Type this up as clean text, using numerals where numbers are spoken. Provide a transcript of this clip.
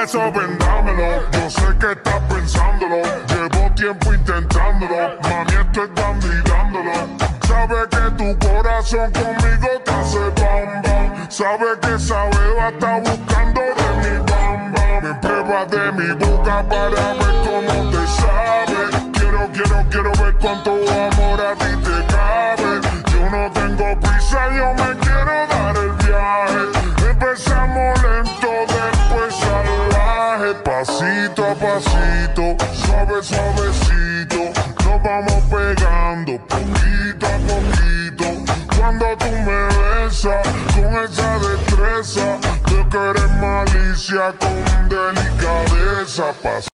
beso, vendámelo. Yo sé que estás pensándolo. Llevo tiempo intentándolo. Mami, estoy dando y dándolo. Sabe que tu corazón conmigo te hace bam bam. Sabe que esa beba está buscando de mi bam bam. Me prueba de mi boca para ver cómo te sabe. Quiero ver cuánto amor a ti te cabe. Yo no tengo prisa, yo me quiero dar el viaje. Empezamos lento, después salvaje. Pasito a pasito, suavecito. Nos vamos pegando poquito a poquito. Cuando tú me besas con esa destreza, de que eres malicia con delicadeza.